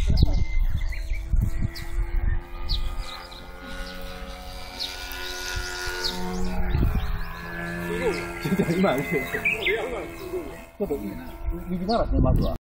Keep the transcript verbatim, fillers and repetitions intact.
今、ちょっと右回らせて、まずは。